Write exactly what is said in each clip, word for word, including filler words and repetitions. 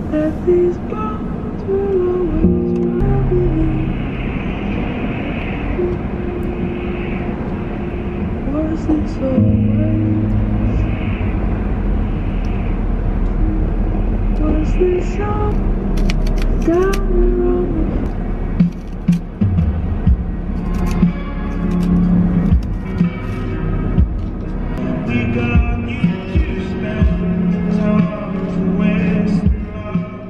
that these bones will always trouble me. Was this always? Was this all down the road? We got you to spend time to waste love.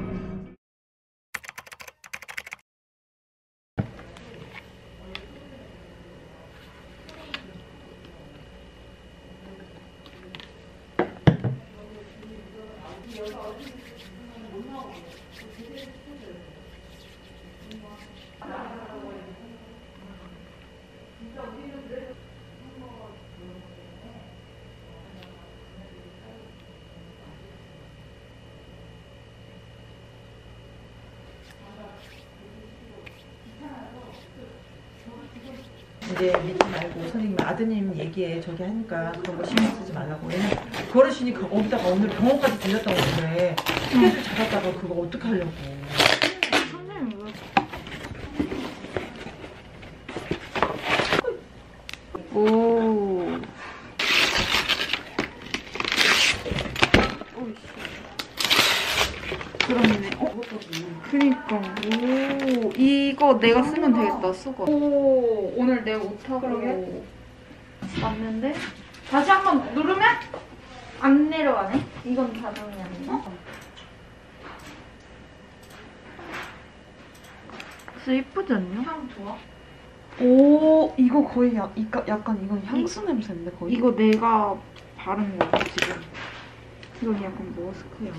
이제 믿지 말고 선생님 아드님 얘기에 저기 하니까 그런 거 신경 쓰지 말라고. 왜냐면 그 어르신이 거기다가 오늘 병원까지 들렸다고 그래. 스케줄 잡았다가 그거 어떻게 하려고. 선생님 왜? 오. 오이씨. 그렇네. 어? 그니까. 오. 이거 내가 쓰면 되겠다, 수건. 오. 오늘 내 옷하고 그러게. 왔는데 다시 한번 누르면 안 내려가네? 이건 자동이 아니야? 진짜 예쁘지 않냐? 향 좋아? 오, 이거 거의 야, 이까, 약간 이건 향수 냄새인데 거의. 이거 내가 바른 거야 지금. 이건 약간 머스크향.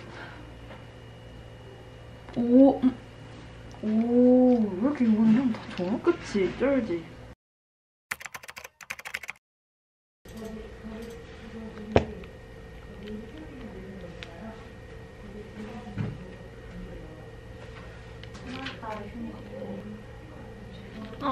오, 음. 오, 왜 이렇게 이거는 향 다 좋아? 그치? 쩔지? 아.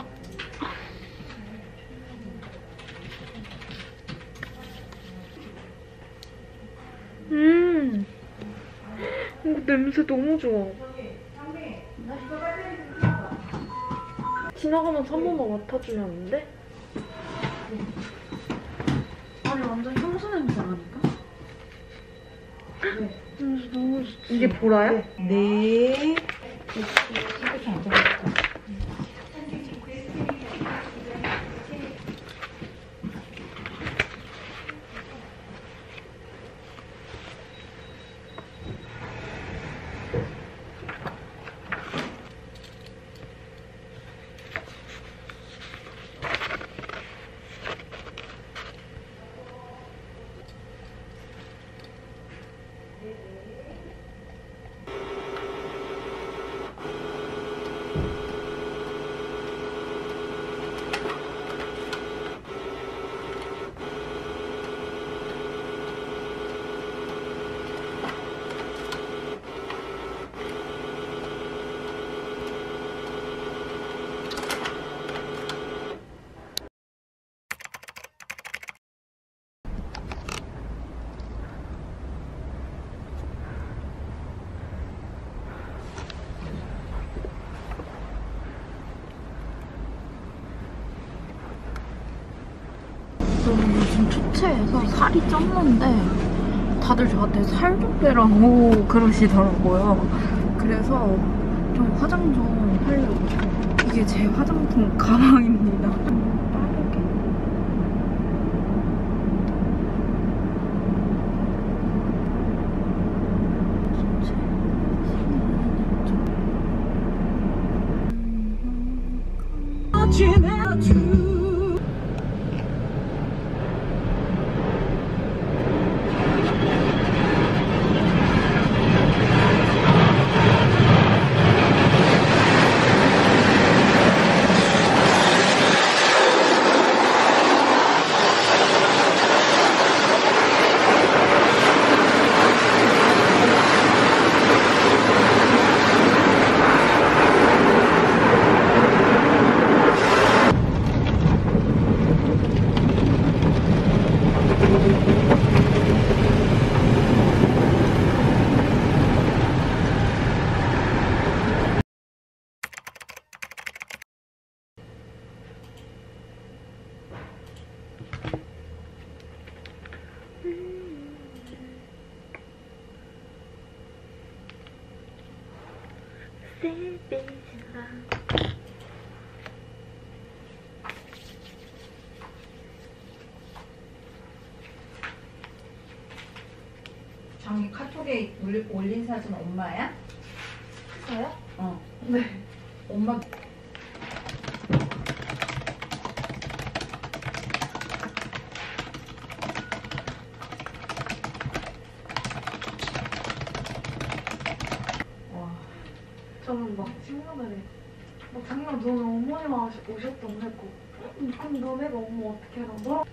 음. 이거 냄새 너무 좋아. 지나가면서 한 번만 맡아주면 안 돼? 아니 완전 향수 냄새 아닌가? 네. 냄새 너무 좋 이게 보라야? 네. 이렇게 앉아볼까? 저는 요즘 초췌해서 살이 쪘는데 다들 저한테 살 좀 빼라고 그러시더라고요. 그래서 좀 화장 좀 하려고. 이게 제 화장품 가방입니다. 좀 빠르게. 장이 카톡에 올- 올린 사진 엄마야? 저요? 어. 네. 엄마. 와. 저는 막 친구들이 막 작년 너네 어머니만 오시- 오셨던데 꼭 음, 그럼 너네가 엄마 어떻게 해라 너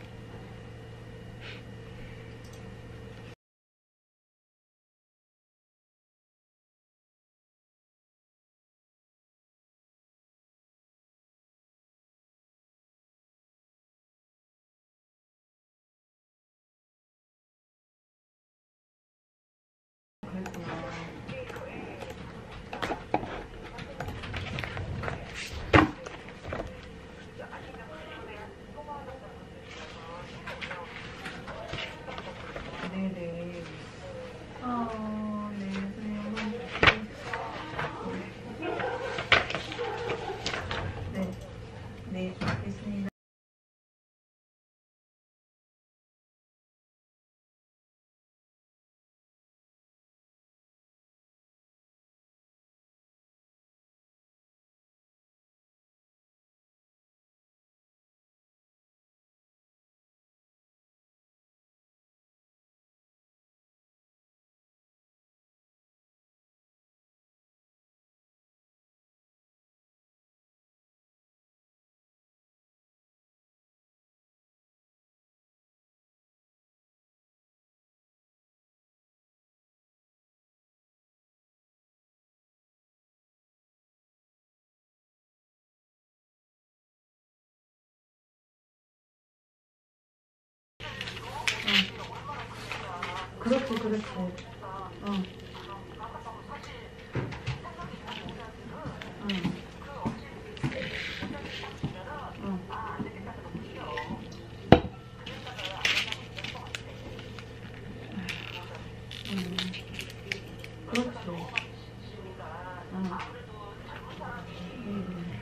네네. 아, 네, 선생님. 네. 네, 알겠습니다. 그렇지, 그렇지. 어. 응. 응. 응. 그렇지. 응. 응.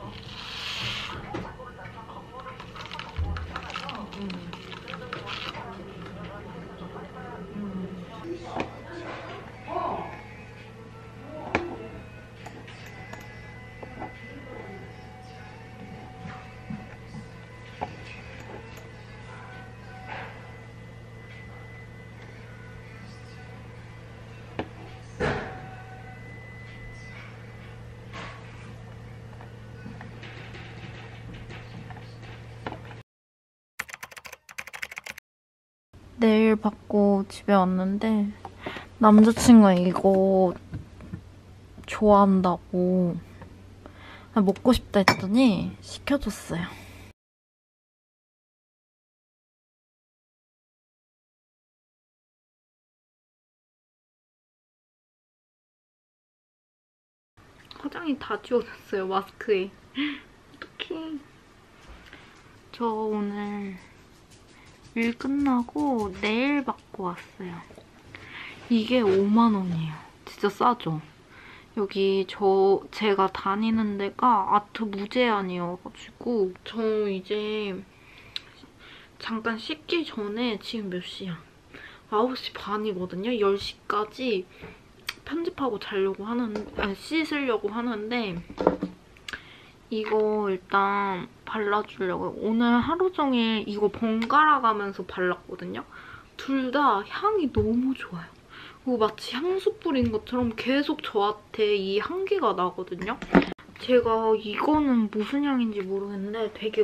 내일 받고 집에 왔는데 남자친구가 이거 좋아한다고 먹고 싶다 했더니 시켜줬어요. 화장이 다 지워졌어요, 마스크에. 어떡해. 저 오늘 일 끝나고 네일 받고 왔어요. 이게 오만 원이에요. 진짜 싸죠? 여기 저 제가 다니는 데가 아트 무제한이어가지고 저 이제 잠깐 씻기 전에 지금 몇 시야? 아홉 시 반이거든요? 열 시까지 편집하고 자려고 하는, 아니 씻으려고 하는데 이거 일단 발라주려고요. 오늘 하루 종일 이거 번갈아 가면서 발랐거든요? 둘 다 향이 너무 좋아요. 그리고 마치 향수 뿌린 것처럼 계속 저한테 이 향기가 나거든요? 제가 이거는 무슨 향인지 모르겠는데 되게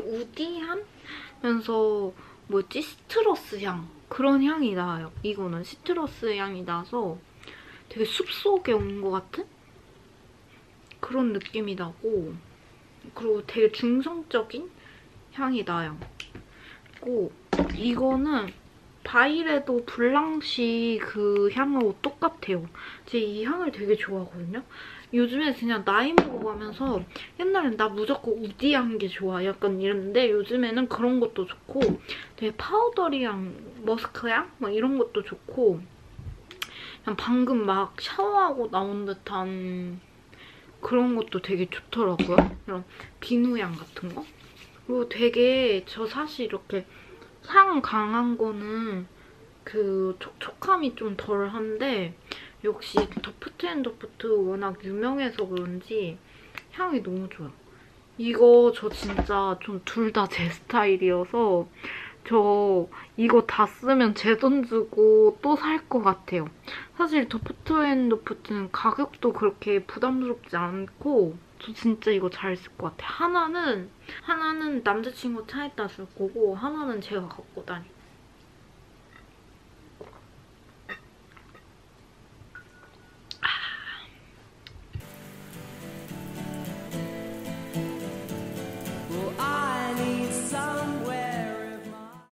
우디하면서 뭐였지? 시트러스 향. 그런 향이 나요. 이거는 시트러스 향이 나서 되게 숲속에 온 것 같은? 그런 느낌이 나고 그리고 되게 중성적인 향이 나요. 그리고 이거는 바이레도 블랑시 그 향하고 똑같아요. 제가 이 향을 되게 좋아하거든요. 요즘에 그냥 나이 먹어가면서 옛날엔 나 무조건 우디한 게 좋아 약간 이랬는데 요즘에는 그런 것도 좋고 되게 파우더리한 머스크 향? 막 이런 것도 좋고 그냥 방금 막 샤워하고 나온 듯한 그런 것도 되게 좋더라고요. 이런 비누향 같은 거. 그리고 되게 저 사실 이렇게 향 강한 거는 그 촉촉함이 좀 덜한데 역시 더프트앤더프트 워낙 유명해서 그런지 향이 너무 좋아요. 이거 저 진짜 좀 둘 다 제 스타일이어서 저 이거 다 쓰면 제 돈 주고 또 살 것 같아요. 사실 더프트앤더프트는 가격도 그렇게 부담스럽지 않고 저 진짜 이거 잘 쓸 것 같아요. 하나는 하나는 남자친구 차에다 줄 거고 하나는 제가 갖고 다닐